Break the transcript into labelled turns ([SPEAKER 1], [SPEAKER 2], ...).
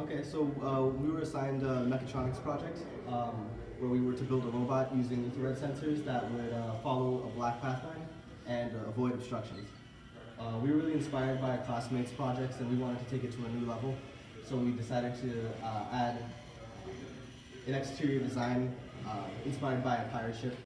[SPEAKER 1] Okay, so we were assigned a mechatronics project where we were to build a robot using infrared sensors that would follow a black pathline and avoid obstructions. We were really inspired by our classmates' projects and we wanted to take it to a new level. So we decided to add an exterior design inspired by a pirate ship.